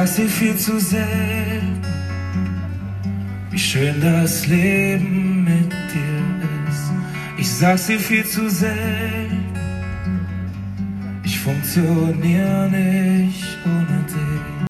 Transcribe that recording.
sag's dir viel zu selten, wie schön das Leben mit dir ist. Ich sag's dir viel zu selten, ich funktionier nicht ohne dich.